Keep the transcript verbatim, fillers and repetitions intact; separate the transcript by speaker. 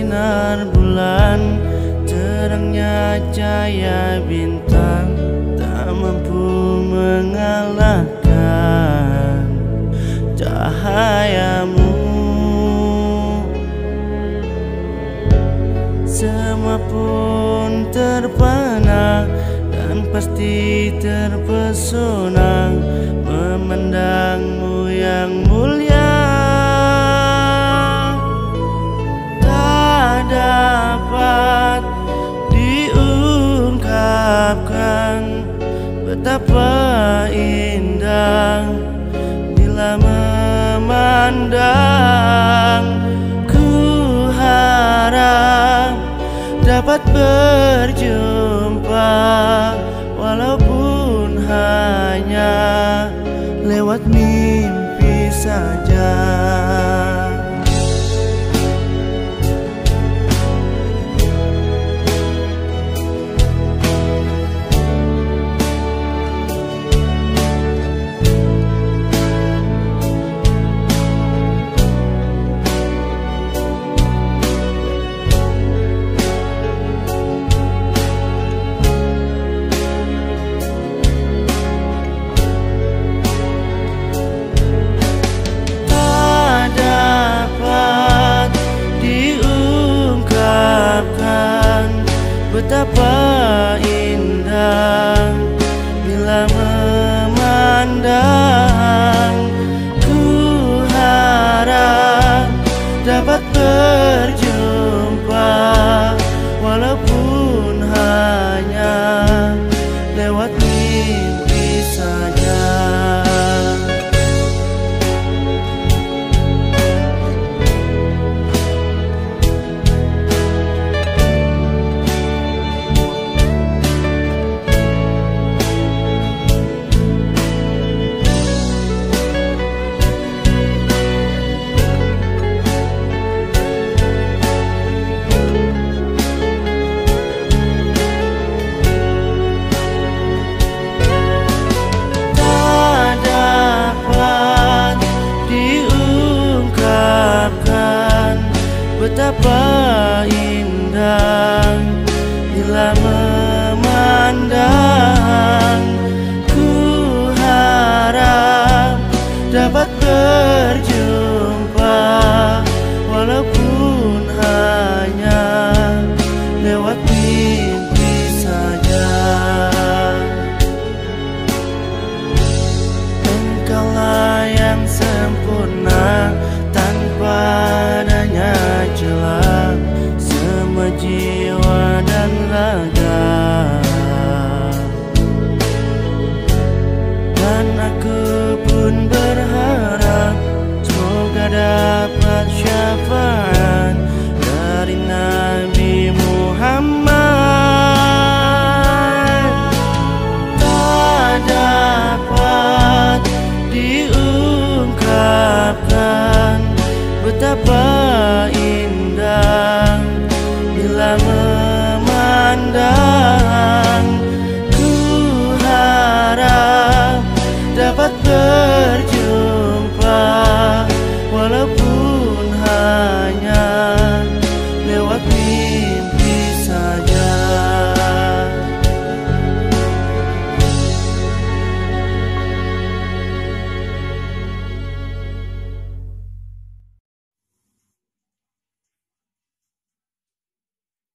Speaker 1: sinar bulan, terangnya cahaya bintang tak mampu mengalahkan cahayamu. Semua pun terpana dan pasti terpesona memandangmu yang mulia. Tak dapat diungkapkan betapa indah bila memandang. Ku harap dapat berjumpa walaupun hanya lewat mimpi saja. Betapa indah bila memandang. Ku harap dapat berjumpa walaupun hanya lewat mimpi saja. Betapa indah bila memandang. Ku harap dapat berjumpa walaupun hanya lewat mimpi saja. Engkaulah yang sempurna tanpa adanya celah, semua jiwa dan raga. Dan aku pun berharap semoga dapat syafaat dari Nabi Muhammad. Tak dapat diungkapkan betapa indah bila memandang. Ku harap dapat ber